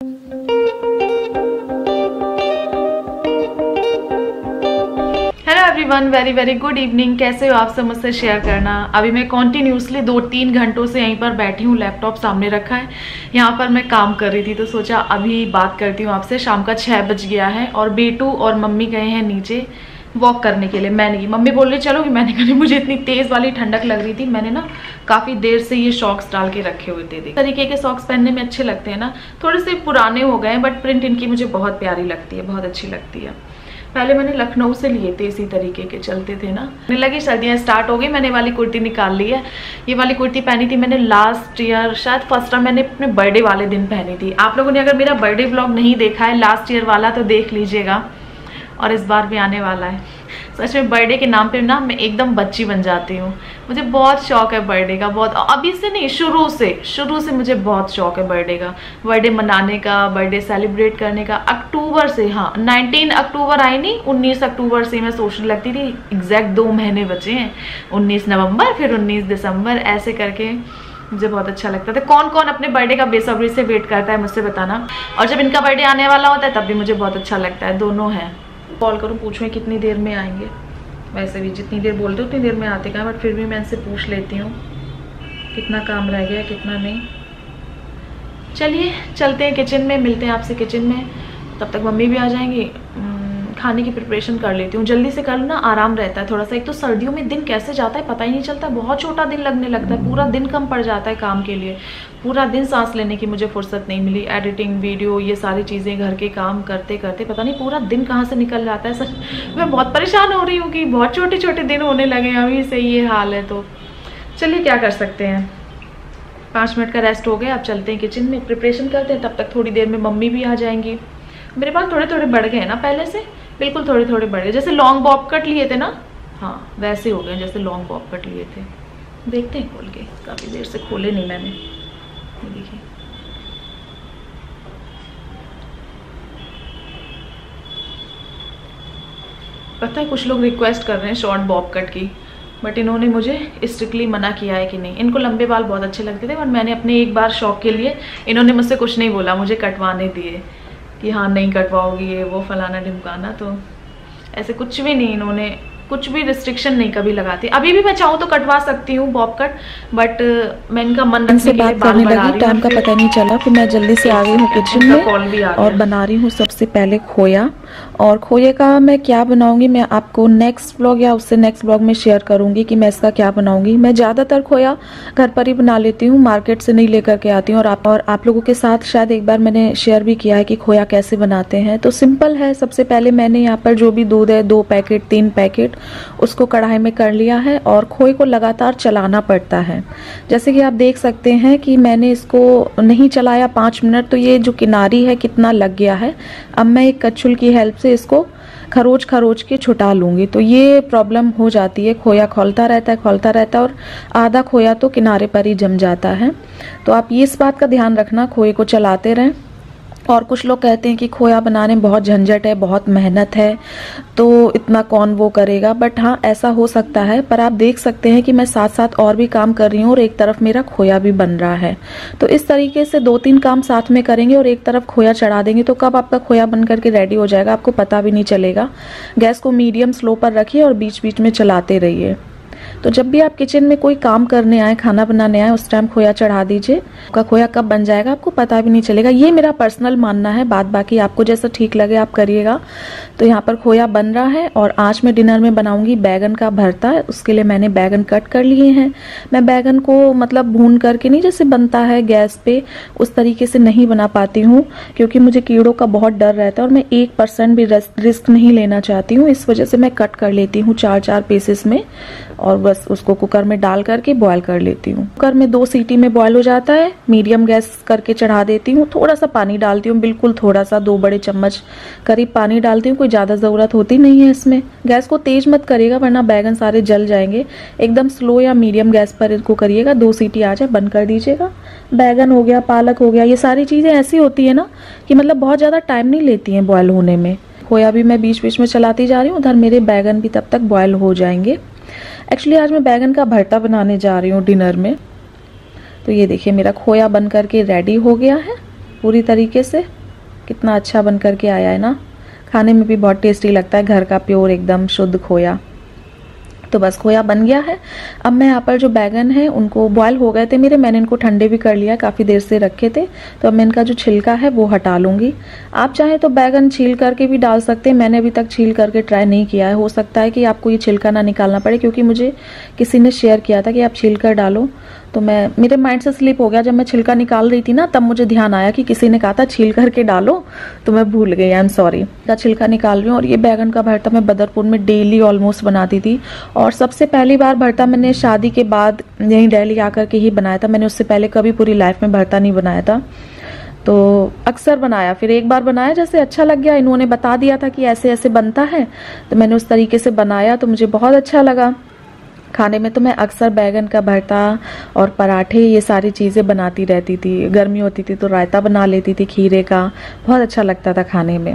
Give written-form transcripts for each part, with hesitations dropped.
Hello everyone, very very good evening. कैसे हो आप सब, मुझसे शेयर करना। अभी मैं कॉन्टिन्यूसली 2-3 घंटों से यहीं पर बैठी हूँ, लैपटॉप सामने रखा है, यहाँ पर मैं काम कर रही थी, तो सोचा अभी बात करती हूँ आपसे। शाम का 6 बज गया है और बेटू और मम्मी गए हैं नीचे वॉक करने के लिए। मैंने की मम्मी बोल रही चलो कि मैंने कहा मुझे इतनी तेज वाली ठंडक लग रही थी। मैंने ना काफी देर से ये सॉक्स डाल के रखे हुए थे। देख तरीके के सॉक्स पहनने में अच्छे लगते हैं ना, थोड़े से पुराने हो गए बट प्रिंट इनकी मुझे बहुत प्यारी लगती है, बहुत अच्छी लगती है। पहले मैंने लखनऊ से लिए थे, इसी तरीके के चलते थे ना। मुझे लगी सर्दियाँ स्टार्ट हो गई, मैंने वाली कुर्ती निकाल ली है। ये वाली कुर्ती पहनी थी मैंने लास्ट ईयर, शायद फर्स्ट टाइम मैंने अपने बर्थडे वाले दिन पहनी थी। आप लोगों ने अगर मेरा बर्थडे व्लॉग नहीं देखा है लास्ट ईयर वाला तो देख लीजिएगा, और इस बार भी आने वाला है। सच में बर्थडे के नाम पे ना मैं एकदम बच्ची बन जाती हूँ। मुझे बहुत शौक है बर्थडे का, बहुत, अभी से नहीं, शुरू से मुझे बहुत शौक है बर्थडे का, बर्थडे मनाने का, बर्थडे सेलिब्रेट करने का। अक्टूबर से, हाँ 19 अक्टूबर आई नहीं, 19 अक्टूबर से मैं सोचने लगती थी। एग्जैक्ट 2 महीने बचे हैं, 19 नवंबर फिर 19 दिसंबर, ऐसे करके मुझे बहुत अच्छा लगता था। कौन कौन अपने बर्थडे का बेसब्री से वेट करता है मुझसे बताना। और जब इनका बर्थडे आने वाला होता है तब भी मुझे बहुत अच्छा लगता है। दोनों हैं। कॉल करूँ, पूछूँ कितनी देर में आएंगे। वैसे भी जितनी देर बोलते उतनी देर में आते का, बट फिर भी मैं इनसे पूछ लेती हूँ कितना काम रह गया कितना नहीं। चलिए चलते हैं किचन में, मिलते हैं आपसे किचन में। तब तक मम्मी भी आ जाएंगी। खाने की प्रिपरेशन कर लेती हूँ, जल्दी से कर लूँ ना, आराम रहता है थोड़ा सा। एक तो सर्दियों में दिन कैसे जाता है पता ही नहीं चलता, बहुत छोटा दिन लगने लगता है, पूरा दिन कम पड़ जाता है काम के लिए। पूरा दिन सांस लेने की मुझे फुर्सत नहीं मिली। एडिटिंग, वीडियो, ये सारी चीज़ें, घर के काम करते करते पता नहीं पूरा दिन कहाँ से निकल जाता है। सच मैं बहुत परेशान हो रही हूँ कि बहुत छोटे छोटे दिन होने लगे अभी से, ये हाल है। तो चलिए क्या कर सकते हैं, 5 मिनट का रेस्ट हो गया, अब चलते हैं किचन में, प्रिपरेशन करते हैं। तब तक थोड़ी देर में मम्मी भी आ जाएंगी। मेरे पास थोड़े थोड़े बढ़ गए हैं ना पहले से, बिल्कुल थोड़े थोड़े बढ़ गए, जैसे लॉन्ग बॉब कट लिए थे ना, हाँ वैसे हो गए जैसे लॉन्ग बॉब कट लिए थे। देखते हैं खोल के, काफ़ी देर से खोले नहीं मैंने। देखिए पता है कुछ लोग रिक्वेस्ट कर रहे हैं शॉर्ट बॉब कट की, बट इन्होंने मुझे स्ट्रिक्टली मना किया है कि नहीं। इनको लंबे बाल बहुत अच्छे लगते थे, और मैंने अपने एक बार शौक के लिए, इन्होंने मुझसे कुछ नहीं बोला, मुझे कटवाने दिए कि हाँ नहीं कटवाओगी ये वो फलाना ढिमकाना। तो ऐसे कुछ भी नहीं, इन्होंने कुछ भी रिस्ट्रिक्शन नहीं कभी लगाती। अभी भी मैं चाहूँ तो कटवा सकती हूँ बॉब कट, बट मैं इनका मन रखने के लिए बाल बढ़ा रही हूँ। टाइम का पता नहीं चला, फिर मैं जल्दी से आ गई हूँ किचन में और बना रही हूँ सबसे पहले खोया। और खोए का मैं क्या बनाऊंगी मैं आपको नेक्स्ट व्लॉग या उससे नेक्स्ट व्लॉग में शेयर करूंगी कि मैं इसका क्या बनाऊंगी। मैं ज़्यादातर खोया घर पर ही बना लेती हूँ, मार्केट से नहीं लेकर के आती हूँ। और आप लोगों के साथ शायद एक बार मैंने शेयर भी किया है कि खोया कैसे बनाते हैं। तो सिंपल है, सबसे पहले मैंने यहाँ पर जो भी दूध है 2 पैकेट 3 पैकेट उसको कढ़ाई में कर लिया है, और खोए को लगातार चलाना पड़ता है। जैसे कि आप देख सकते हैं कि मैंने इसको नहीं चलाया 5 मिनट, तो ये जो किनारी है कितना लग गया है। अब मैं एक कच्छुल की हेल्प से इसको खरोच के छुटा लूंगी। तो ये प्रॉब्लम हो जाती है, खोया खोलता रहता है और आधा खोया तो किनारे पर ही जम जाता है। तो आप ये इस बात का ध्यान रखना, खोए को चलाते रहें। और कुछ लोग कहते हैं कि खोया बनाने में बहुत झंझट है, बहुत मेहनत है, तो इतना कौन वो करेगा। बट हाँ ऐसा हो सकता है, पर आप देख सकते हैं कि मैं साथ साथ और भी काम कर रही हूँ और एक तरफ मेरा खोया भी बन रहा है। तो इस तरीके से 2-3 काम साथ में करेंगे और एक तरफ खोया चढ़ा देंगे तो कब आपका खोया बन करके रेडी हो जाएगा आपको पता भी नहीं चलेगा। गैस को मीडियम स्लो पर रखिए और बीच बीच में चलाते रहिए। तो जब भी आप किचन में कोई काम करने आए, खाना बनाने आए, उस टाइम खोया चढ़ा दीजिए। आपका खोया कब बन जाएगा आपको पता भी नहीं चलेगा। ये मेरा पर्सनल मानना है, बात बाकी आपको जैसा ठीक लगे आप करिएगा। तो यहाँ पर खोया बन रहा है और आज मैं डिनर में बनाऊंगी बैगन का भरता। उसके लिए मैंने बैगन कट कर लिए हैं। मैं बैगन को मतलब भून करके नहीं, जैसे बनता है गैस पे, उस तरीके से नहीं बना पाती हूँ, क्योंकि मुझे कीड़ों का बहुत डर रहता है और मैं 1% भी रिस्क नहीं लेना चाहती हूँ। इस वजह से मैं कट कर लेती हूँ 4-4 पीसेस में, और बस उसको कुकर में डाल करके बॉयल कर लेती हूँ। कुकर में 2 सीटी में बॉयल हो जाता है, मीडियम गैस करके चढ़ा देती हूँ। थोड़ा सा पानी डालती हूँ, बिल्कुल थोड़ा सा, 2 बड़े चम्मच करीब पानी डालती हूँ, कोई ज्यादा जरूरत होती नहीं है इसमें। गैस को तेज मत करिएगा वरना बैगन सारे जल जाएंगे। एकदम स्लो या मीडियम गैस पर इसको करिएगा, 2 सीटी आ जाए बंद कर दीजिएगा। बैगन हो गया, पालक हो गया, ये सारी चीजें ऐसी होती है ना कि मतलब बहुत ज्यादा टाइम नहीं लेती है बॉयल होने में। खोया भी मैं बीच बीच में चलाती जा रही हूँ, उधर मेरे बैगन भी तब तक बॉयल हो जाएंगे। एक्चुअली आज मैं बैगन का भरता बनाने जा रही हूँ डिनर में। तो ये देखिए मेरा खोया बन करके रेडी हो गया है। पूरी तरीके से। कितना अच्छा बन करके आया है ना, खाने में भी बहुत टेस्टी लगता है, घर का प्योर एकदम शुद्ध खोया। तो बस खोया बन गया है। अब मैं यहाँ पर जो बैगन है उनको बॉयल हो गए थे मेरे, मैंने इनको ठंडे भी कर लिया, काफ़ी देर से रखे थे। तो अब मैं इनका जो छिलका है वो हटा लूँगी। आप चाहें तो बैगन छील करके भी डाल सकते हैं, मैंने अभी तक छील करके ट्राई नहीं किया है। हो सकता है कि आपको ये छिलका ना निकालना पड़े, क्योंकि मुझे किसी ने शेयर किया था कि आप छील कर डालो, तो मेरे माइंड से स्लिप हो गया। जब मैं छिलका निकाल रही थी ना, तब मुझे ध्यान आया कि किसी ने कहा था छील करके डालो, तो मैं भूल गई, आई एम सॉरी। का छिलका निकाल रही हूँ। और ये बैगन का भरता मैं बदरपुर में डेली ऑलमोस्ट बनाती थी, और सबसे पहली बार भरता मैंने शादी के बाद यहीं दिल्ली आकर के ही बनाया था। मैंने उससे पहले कभी पूरी लाइफ में भरता नहीं बनाया था, तो अक्सर बनाया। फिर एक बार बनाया, जैसे अच्छा लग गया, इन्होंने बता दिया था कि ऐसे ऐसे बनता है, तो मैंने उस तरीके से बनाया, तो मुझे बहुत अच्छा लगा खाने में। तो मैं अक्सर बैगन का भरता और पराठे ये सारी चीज़ें बनाती रहती थी। गर्मी होती थी तो रायता बना लेती थी खीरे का, बहुत अच्छा लगता था खाने में।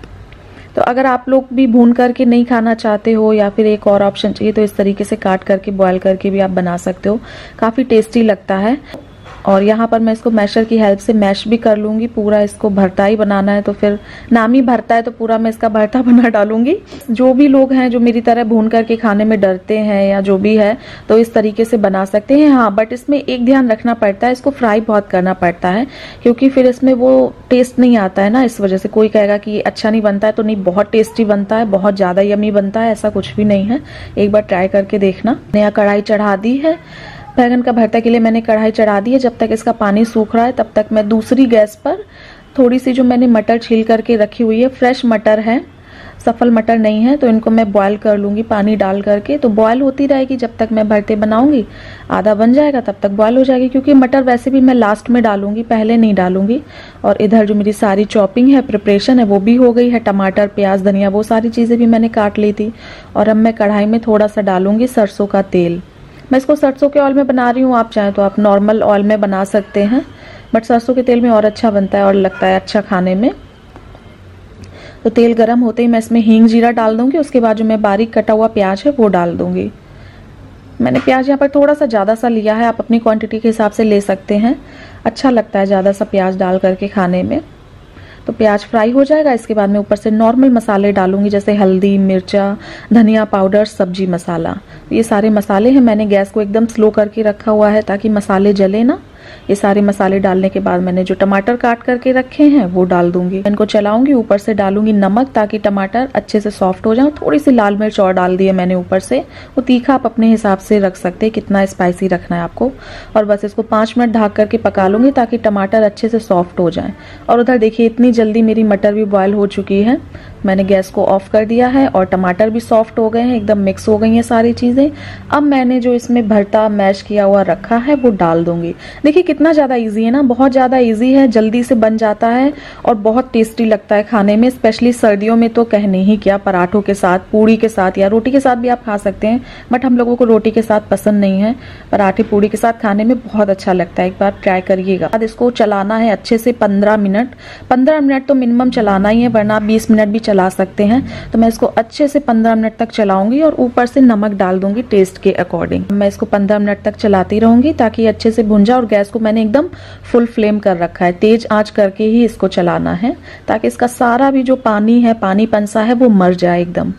तो अगर आप लोग भी भून करके नहीं खाना चाहते हो या फिर एक और ऑप्शन चाहिए, तो इस तरीके से काट करके बॉयल करके भी आप बना सकते हो, काफ़ी टेस्टी लगता है। और यहाँ पर मैं इसको मैशर की हेल्प से मैश भी कर लूँगी। पूरा इसको भरता ही बनाना है, तो फिर नाम ही भरता है, तो पूरा मैं इसका भरता बना डालूंगी। जो भी लोग हैं जो मेरी तरह भून करके खाने में डरते हैं या जो भी है, तो इस तरीके से बना सकते हैं। हाँ, बट इसमें एक ध्यान रखना पड़ता है, इसको फ्राई बहुत करना पड़ता है, क्योंकि फिर इसमें वो टेस्ट नहीं आता है ना। इस वजह से कोई कहेगा कि अच्छा नहीं बनता है, तो नहीं, बहुत टेस्टी बनता है, बहुत ज़्यादा यमी बनता है, ऐसा कुछ भी नहीं है। एक बार ट्राई करके देखना। नया कढ़ाई चढ़ा दी है, बैगन का भरता के लिए मैंने कढ़ाई चढ़ा दी है। जब तक इसका पानी सूख रहा है, तब तक मैं दूसरी गैस पर थोड़ी सी जो मैंने मटर छील करके रखी हुई है, फ्रेश मटर है, सफल मटर नहीं है, तो इनको मैं बॉयल कर लूँगी पानी डाल करके। तो बॉयल होती रहेगी जब तक मैं भरते बनाऊंगी, आधा बन जाएगा तब तक बॉयल हो जाएगी, क्योंकि मटर वैसे भी मैं लास्ट में डालूंगी, पहले नहीं डालूंगी। और इधर जो मेरी सारी चॉपिंग है, प्रिपरेशन है, वो भी हो गई है। टमाटर, प्याज, धनिया, वो सारी चीज़ें भी मैंने काट ली थी। और अब मैं कढ़ाई में थोड़ा सा डालूंगी सरसों का तेल। मैं इसको सरसों के ऑयल में बना रही हूँ, आप चाहें तो आप नॉर्मल ऑयल में बना सकते हैं, बट सरसों के तेल में और अच्छा बनता है और लगता है अच्छा खाने में। तो तेल गरम होते ही मैं इसमें हींग जीरा डाल दूंगी। उसके बाद जो मैं बारीक कटा हुआ प्याज है वो डाल दूंगी। मैंने प्याज यहाँ पर थोड़ा सा ज़्यादा सा लिया है, आप अपनी क्वांटिटी के हिसाब से ले सकते हैं, अच्छा लगता है ज़्यादा सा प्याज डाल करके खाने में। तो प्याज फ्राई हो जाएगा, इसके बाद मैं ऊपर से नॉर्मल मसाले डालूंगी, जैसे हल्दी, मिर्चा, धनिया पाउडर, सब्जी मसाला। ये सारे मसाले हैं। मैंने गैस को एकदम स्लो करके रखा हुआ है ताकि मसाले जले ना। ये सारे मसाले डालने के बाद मैंने जो टमाटर काट करके रखे हैं वो डाल दूंगी। इनको चलाऊंगी, ऊपर से डालूंगी नमक ताकि टमाटर अच्छे से सॉफ्ट हो जाए। थोड़ी सी लाल मिर्च और डाल दी है मैंने ऊपर से। वो तीखा आप अपने हिसाब से रख सकते हैं, कितना स्पाइसी रखना है आपको। और बस इसको 5 मिनट ढक करके पका लूंगी ताकि टमाटर अच्छे से सॉफ्ट हो जाए। और उधर देखिए इतनी जल्दी मेरी मटर भी बॉयल हो चुकी है। मैंने गैस को ऑफ कर दिया है और टमाटर भी सॉफ्ट हो गए हैं, एकदम मिक्स हो गई हैं सारी चीजें। अब मैंने जो इसमें भरता मैश किया हुआ रखा है वो डाल दूंगी। देखिए कितना ज्यादा इजी है ना, बहुत ज्यादा इजी है, जल्दी से बन जाता है और बहुत टेस्टी लगता है खाने में। स्पेशली सर्दियों में तो कहने ही क्या, पराठों के साथ, पूड़ी के साथ या रोटी के साथ भी आप खा सकते हैं, बट हम लोगों को रोटी के साथ पसंद नहीं है। पराठे पूड़ी के साथ खाने में बहुत अच्छा लगता है, एक बार ट्राई करिएगा। इसको चलाना है अच्छे से 15 मिनट तो मिनिमम चलाना ही है, वरना आप 20 मिनट भी चला सकते हैं। तो मैं इसको अच्छे से 15 मिनट तक चलाऊंगी और ऊपर से नमक डाल दूंगी टेस्ट के अकॉर्डिंग। मैं इसको 15 मिनट तक चलाती रहूंगी ताकि अच्छे से भुन जाए। और गैस को मैंने एकदम फुल फ्लेम कर रखा है, तेज आंच करके ही इसको चलाना है ताकि इसका सारा भी जो पानी है, पानी पंसा है, वो मर जाए एकदम।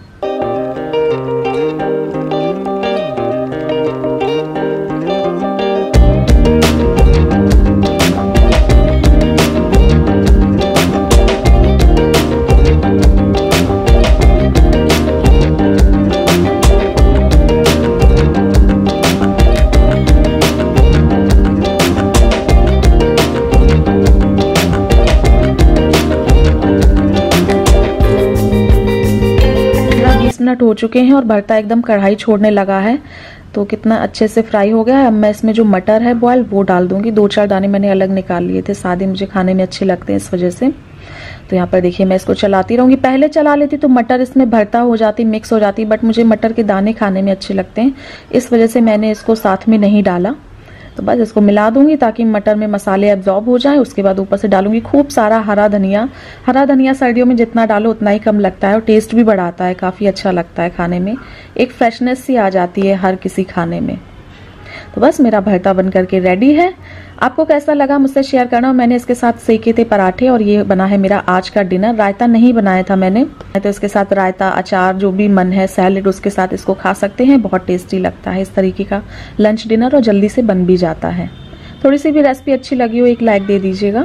मिनट हो चुके हैं और भरता एकदम कढ़ाई छोड़ने लगा है, तो कितना अच्छे से फ्राई हो गया है। अब मैं इसमें जो मटर है बॉयल वो डाल दूंगी। 2-4 दाने मैंने अलग निकाल लिए थे, सादे मुझे खाने में अच्छे लगते हैं इस वजह से। तो यहाँ पर देखिए मैं इसको चलाती रहूंगी। पहले चला लेती तो मटर इसमें भरता हो जाती, मिक्स हो जाती, बट मुझे मटर के दाने खाने में अच्छे लगते हैं, इस वजह से मैंने इसको साथ में नहीं डाला। तो बस इसको मिला दूंगी ताकि मटर में मसाले एब्जॉर्ब हो जाए। उसके बाद ऊपर से डालूंगी खूब सारा हरा धनिया। हरा धनिया सर्दियों में जितना डालो उतना ही कम लगता है और टेस्ट भी बढ़ाता है, काफी अच्छा लगता है खाने में, एक फ्रेशनेस सी आ जाती है हर किसी खाने में। तो बस मेरा भरता बन करके रेडी है। आपको कैसा लगा मुझसे शेयर करना। मैंने इसके साथ सेके थे पराठे और ये बना है मेरा आज का डिनर। रायता नहीं बनाया था मैंने, तो इसके साथ रायता, अचार, जो भी मन है, सैलेड, उसके साथ इसको खा सकते हैं। बहुत टेस्टी लगता है इस तरीके का लंच डिनर और जल्दी से बन भी जाता है। थोड़ी सी भी रेसिपी अच्छी लगी हो एक लाइक दे दीजिएगा।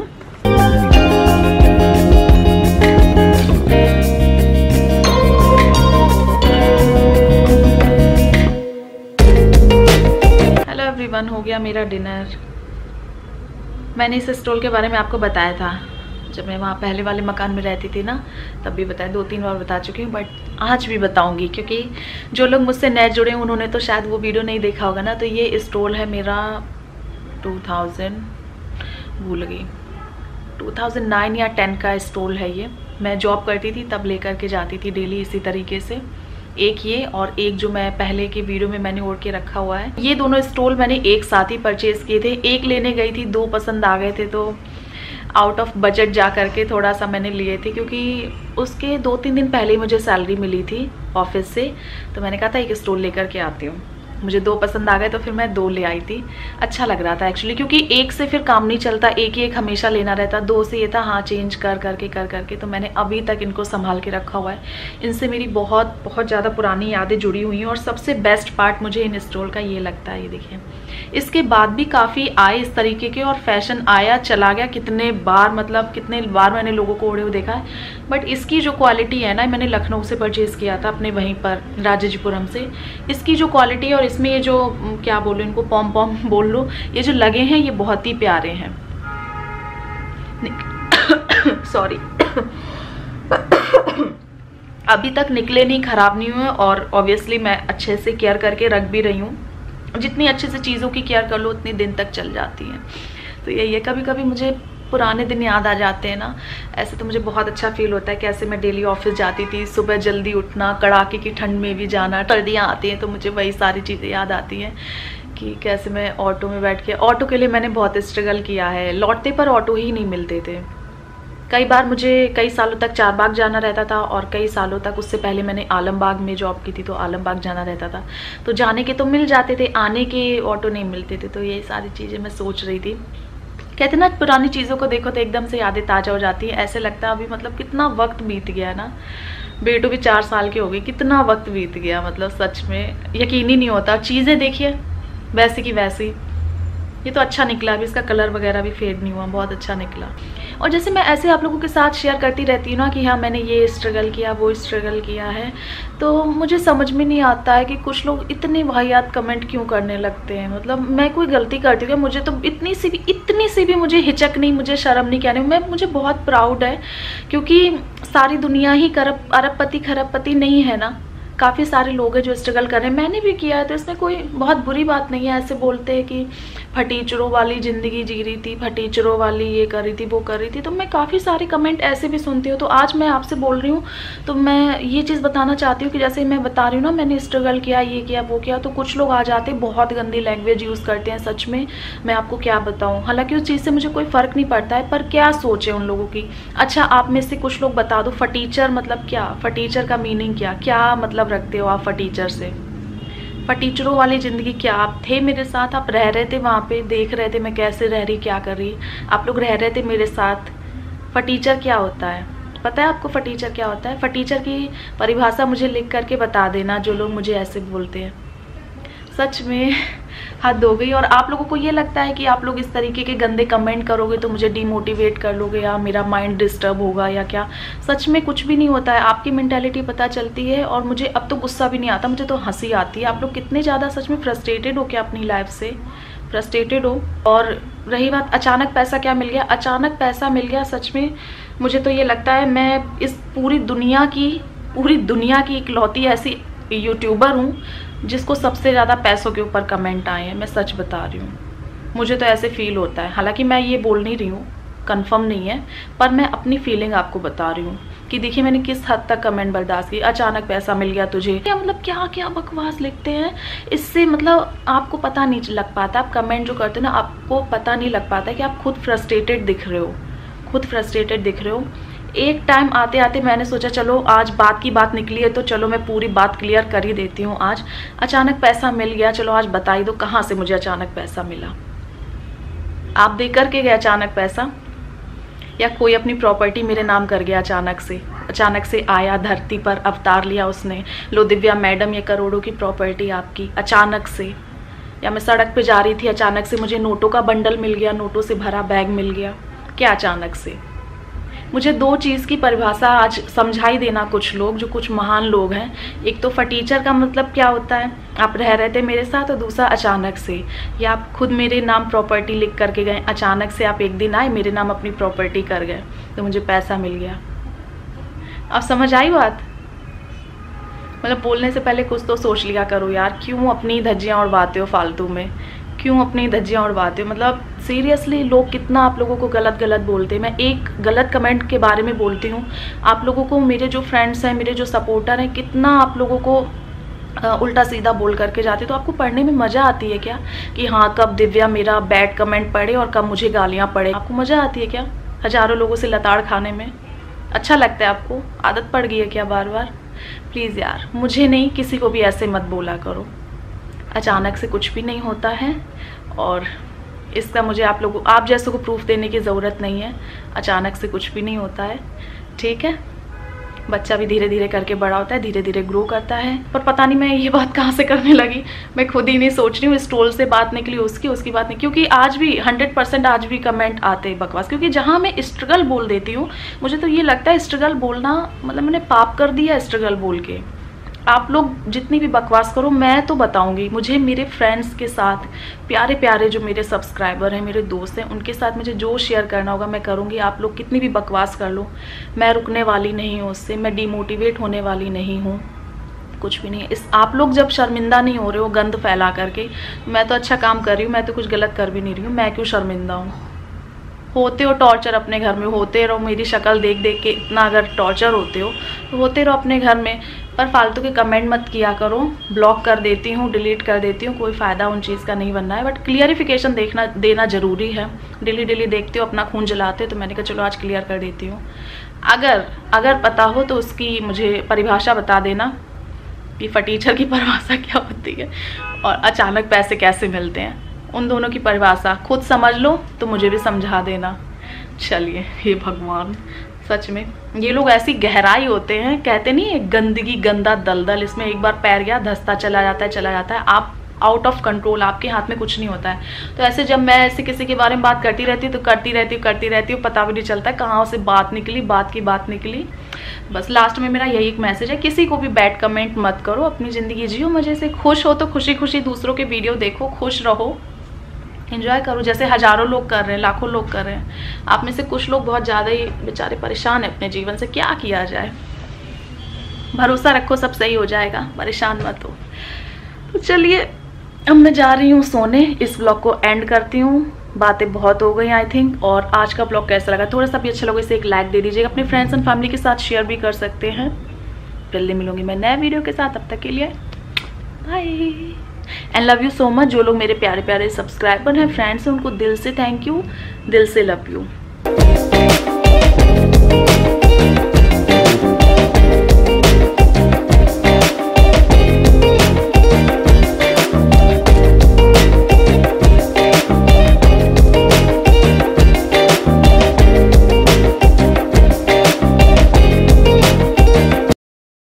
हेलो एवरीवन, हो गया मेरा डिनर। मैंने इस स्टॉल के बारे में आपको बताया था जब मैं वहाँ पहले वाले मकान में रहती थी ना, तब भी बताया, 2-3 बार बता चुकी हूँ, बट आज भी बताऊँगी क्योंकि जो लोग मुझसे नए जुड़े हैं उन्होंने तो शायद वो वीडियो नहीं देखा होगा ना। तो ये स्टॉल है मेरा 2009 या 10 का स्टॉल है ये। मैं जॉब करती थी तब लेकर के जाती थी डेली इसी तरीके से। एक ये और एक जो मैं पहले की वीडियो में मैंने ओढ़ के रखा हुआ है। ये दोनों स्टॉल मैंने एक साथ ही परचेज किए थे। एक लेने गई थी, 2 पसंद आ गए थे, तो आउट ऑफ बजट जा करके थोड़ा सा मैंने लिए थे क्योंकि उसके 2-3 दिन पहले ही मुझे सैलरी मिली थी ऑफिस से। तो मैंने कहा था एक स्टॉल लेकर के आती हूँ। मुझे 2 पसंद आ गए तो फिर मैं 2 ले आई थी। अच्छा लग रहा था एक्चुअली, क्योंकि एक से फिर काम नहीं चलता, एक ही एक हमेशा लेना रहता। 2 से ये था हाँ चेंज कर करके तो मैंने अभी तक इनको संभाल के रखा हुआ है। इनसे मेरी बहुत बहुत ज़्यादा पुरानी यादें जुड़ी हुई हैं और सबसे बेस्ट पार्ट मुझे इन स्टॉल का ये लगता है। ये देखिए, इसके बाद भी काफ़ी आए इस तरीके के और फैशन आया चला गया। कितने बार मैंने लोगों को ओढ़े हुए देखा है, बट इसकी जो क्वालिटी है ना, मैंने लखनऊ से परचेज़ किया था अपने वहीं पर राजाजीपुरम से। इसकी जो क्वालिटी है और इसमें ये जो क्या बोलो, इनको पॉम पॉम बोल लो, ये जो लगे हैं ये बहुत ही प्यारे हैं। सॉरी अभी तक निकले नहीं, ख़राब नहीं हुए और ऑब्वियसली मैं अच्छे से केयर करके रख भी रही हूँ। जितनी अच्छे से चीज़ों की केयर कर लो उतनी दिन तक चल जाती हैं। तो यही है, कभी कभी मुझे पुराने दिन याद आ जाते हैं ना। ऐसे तो मुझे बहुत अच्छा फील होता है। कैसे मैं डेली ऑफिस जाती थी, सुबह जल्दी उठना, कड़ाके की ठंड में भी जाना, सर्दियाँ आती हैं तो मुझे वही सारी चीज़ें याद आती हैं कि कैसे मैं ऑटो में बैठ के, ऑटो के लिए मैंने बहुत स्ट्रगल किया है। लौटते पर ऑटो ही नहीं मिलते थे। कई बार मुझे कई सालों तक चारबाग जाना रहता था और कई सालों तक, उससे पहले मैंने आलमबाग में जॉब की थी तो आलमबाग जाना रहता था। तो जाने के तो मिल जाते थे, आने के ऑटो नहीं मिलते थे। तो ये सारी चीज़ें मैं सोच रही थी। कहते ना पुरानी चीज़ों को देखो तो एकदम से यादें ताज़ा हो जाती है। ऐसे लगता है अभी मतलब कितना वक्त बीत गया ना। बेटू भी 4 साल के हो गए, कितना वक्त बीत गया, मतलब सच में यकीन ही नहीं होता। चीज़ें देखिए वैसी की वैसी। ये तो अच्छा निकला, अभी इसका कलर वगैरह भी फेड नहीं हुआ, बहुत अच्छा निकला। और जैसे मैं ऐसे आप लोगों के साथ शेयर करती रहती हूँ ना कि हाँ मैंने ये स्ट्रगल किया, वो स्ट्रगल किया है, तो मुझे समझ में नहीं आता है कि कुछ लोग इतने वाहियात कमेंट क्यों करने लगते हैं। मतलब मैं कोई गलती करती हूँ, मुझे तो इतनी सी भी मुझे हिचक नहीं, मुझे शर्म नहीं कहने। मुझे बहुत प्राउड है क्योंकि सारी दुनिया ही अरबपति खरबपति नहीं है ना। काफ़ी सारे लोग हैं जो स्ट्रगल कर रहे हैं, मैंने भी किया है, तो इसमें कोई बहुत बुरी बात नहीं है। ऐसे बोलते हैं कि फटीचरों वाली ज़िंदगी जी रही थी, फटीचरों वाली ये कर रही थी, वो कर रही थी। तो मैं काफ़ी सारे कमेंट ऐसे भी सुनती हूँ। तो आज मैं आपसे बोल रही हूँ तो मैं ये चीज़ बताना चाहती हूँ कि जैसे मैं बता रही हूँ ना मैंने स्ट्रगल किया, ये किया, वो किया, तो कुछ लोग आ जाते बहुत गंदी लैंग्वेज यूज़ करते हैं। सच में मैं आपको क्या बताऊँ, हालांकि उस चीज़ से मुझे कोई फ़र्क नहीं पड़ता है, पर क्या सोचे उन लोगों की। अच्छा, आप में से कुछ लोग बता दो फटीचर मतलब क्या, फटीचर का मीनिंग क्या मतलब रखते हो आप फटीचर से। फटीचरों वाली ज़िंदगी क्या, आप थे मेरे साथ, आप रह रहे थे वहाँ पे, देख रहे थे मैं कैसे रह रही, क्या कर रही, आप लोग रह रहे थे मेरे साथ। फटीचर क्या होता है पता है आपको? फटीचर क्या होता है? फटीचर की परिभाषा मुझे लिख करके बता देना जो लोग मुझे ऐसे बोलते हैं। सच में हद हो गई। और आप लोगों को ये लगता है कि आप लोग इस तरीके के गंदे कमेंट करोगे तो मुझे डिमोटिवेट कर लोगे या मेरा माइंड डिस्टर्ब होगा या क्या। सच में कुछ भी नहीं होता है, आपकी मेंटालिटी पता चलती है। और मुझे अब तो गुस्सा भी नहीं आता, मुझे तो हंसी आती है। आप लोग कितने ज़्यादा सच में फ्रस्ट्रेटेड हो क्या अपनी लाइफ से, फ्रस्ट्रेटेड हो। और रही बात अचानक पैसा क्या मिल गया, अचानक पैसा मिल गया, सच में मुझे तो ये लगता है मैं इस पूरी दुनिया की इकलौती ऐसी यूट्यूबर हूँ जिसको सबसे ज़्यादा पैसों के ऊपर कमेंट आए हैं। मैं सच बता रही हूँ, मुझे तो ऐसे फील होता है। हालांकि मैं ये बोल नहीं रही हूँ, कंफर्म नहीं है, पर मैं अपनी फीलिंग आपको बता रही हूँ कि देखिए मैंने किस हद तक कमेंट बर्दाश्त की। अचानक पैसा मिल गया तुझे, क्या मतलब क्या क्या बकवास लिखते हैं। इससे मतलब आपको पता नहीं लग पाता, आप कमेंट जो करते हो ना आपको पता नहीं लग पाता कि आप खुद फ्रस्ट्रेटेड दिख रहे हो। एक टाइम आते आते मैंने सोचा चलो आज बात की बात निकली है तो चलो मैं पूरी बात क्लियर कर ही देती हूँ। आज अचानक पैसा मिल गया, चलो आज बता ही दो कहाँ से मुझे अचानक पैसा मिला। आप दे करके गए अचानक पैसा, या कोई अपनी प्रॉपर्टी मेरे नाम कर गया अचानक से आया धरती पर, अवतार लिया उसने, लो दिव्या मैडम ये करोड़ों की प्रॉपर्टी आपकी, अचानक से। या मैं सड़क पे जा रही थी, अचानक से मुझे नोटों का बंडल मिल गया, नोटों से भरा बैग मिल गया, क्या अचानक से? मुझे दो चीज़ की परिभाषा आज समझाई देना कुछ लोग, जो कुछ महान लोग हैं। एक तो फटीचर का मतलब क्या होता है, आप रह रहे थे मेरे साथ, और दूसरा अचानक से, या आप खुद मेरे नाम प्रॉपर्टी लिख करके गए, अचानक से आप एक दिन आए मेरे नाम अपनी प्रॉपर्टी कर गए तो मुझे पैसा मिल गया। अब समझ आई बात? मतलब बोलने से पहले कुछ तो सोच लिया करो यार, क्यों अपनी धज्जियाँ उड़वाते हो फालतू में, क्यों अपनी धज्जियाँ उड़वाते हो? मतलब सीरियसली लोग कितना आप लोगों को गलत बोलते हैं। मैं एक गलत कमेंट के बारे में बोलती हूँ, आप लोगों को, मेरे जो फ्रेंड्स हैं, मेरे जो सपोर्टर हैं, कितना आप लोगों को उल्टा सीधा बोल करके जाते। तो आपको पढ़ने में मज़ा आती है क्या कि हाँ कब दिव्या मेरा बैड कमेंट पढ़े और कब मुझे गालियाँ पढ़े? आपको मज़ा आती है क्या हज़ारों लोगों से लताड़ खाने में? अच्छा लगता है आपको? आदत पड़ गई है क्या बार बार? प्लीज़ यार, मुझे नहीं, किसी को भी ऐसे मत बोला करो। अचानक से कुछ भी नहीं होता है, और इसका मुझे आप जैसों को प्रूफ देने की ज़रूरत नहीं है। अचानक से कुछ भी नहीं होता है, ठीक है? बच्चा भी धीरे धीरे करके बड़ा होता है, धीरे धीरे ग्रो करता है। पर पता नहीं मैं ये बात कहाँ से करने लगी, मैं खुद ही नहीं सोच रही हूँ। स्टोल से बात निकली उसकी बात नहीं, क्योंकि आज भी 100% आज भी कमेंट आते हैं बकवास। क्योंकि जहाँ मैं स्ट्रगल बोल देती हूँ, मुझे तो ये लगता है स्ट्रगल बोलना मतलब मैंने पाप कर दिया स्ट्रगल बोल के। आप लोग जितनी भी बकवास करो, मैं तो बताऊंगी। मुझे मेरे फ्रेंड्स के साथ, प्यारे प्यारे जो मेरे सब्सक्राइबर हैं, मेरे दोस्त हैं, उनके साथ मुझे जो शेयर करना होगा मैं करूंगी। आप लोग कितनी भी बकवास कर लो, मैं रुकने वाली नहीं हूँ उससे, मैं डिमोटिवेट होने वाली नहीं हूँ, कुछ भी नहीं। आप लोग जब शर्मिंदा नहीं हो रहे हो गंद फैला करके, मैं तो अच्छा काम कर रही हूँ, मैं तो कुछ गलत कर भी नहीं रही हूँ, मैं क्यों शर्मिंदा हूँ? होते हो टॉर्चर अपने घर में, होते रहो। मेरी शक्ल देख देख के इतना अगर टॉर्चर होते हो तो होते रहो अपने घर में, पर फालतू के कमेंट मत किया करो। ब्लॉक कर देती हूँ, डिलीट कर देती हूँ, कोई फ़ायदा उन चीज़ का नहीं बनना है। बट क्लियरिफिकेशन देना ज़रूरी है। डेली देखते हो अपना खून जलाते हो, तो मैंने कहा चलो आज क्लियर कर देती हूँ। अगर पता हो तो उसकी मुझे परिभाषा बता देना कि फटीचर की परिभाषा क्या होती है और अचानक पैसे कैसे मिलते हैं। उन दोनों की परिभाषा खुद समझ लो तो मुझे भी समझा देना। चलिए, हे भगवान, सच में ये लोग ऐसी गहराई होते हैं, कहते नहीं है गंदगी, गंदा दलदल, इसमें एक बार पैर गया धंसता चला जाता है। आप आउट ऑफ कंट्रोल, आपके हाथ में कुछ नहीं होता है। तो ऐसे जब मैं ऐसे किसी के बारे में बात करती रहती हूँ तो करती रहती हूँ, पता भी नहीं चलता है कहाँ से बात निकली। बस लास्ट में मेरा यही एक मैसेज है, किसी को भी बैड कमेंट मत करो, अपनी ज़िंदगी जियो मजे से। खुश हो तो खुशी दूसरों के वीडियो देखो, खुश रहो, एंजॉय करो, जैसे हज़ारों लोग कर रहे हैं, लाखों लोग कर रहे हैं। आप में से कुछ लोग बहुत ज़्यादा ही बेचारे परेशान हैं अपने जीवन से, क्या किया जाए। भरोसा रखो सब सही हो जाएगा, परेशान मत हो। तो चलिए, अब मैं जा रही हूँ सोने, इस ब्लॉग को एंड करती हूँ। बातें बहुत हो गई आई थिंक। और आज का ब्लॉग कैसा लगा, थोड़ा सा भी अच्छा लगे इसे एक लाइक दे दीजिएगा, अपने फ्रेंड्स एंड फैमिली के साथ शेयर भी कर सकते हैं। जल्दी मिलूंगी मैं नए वीडियो के साथ, अब तक के लिए bye and love you so much. जो लोग मेरे प्यारे प्यारे सब्सक्राइबर हैं, फ्रेंड्स हैं, उनको दिल से थैंक यू, दिल से लव यू।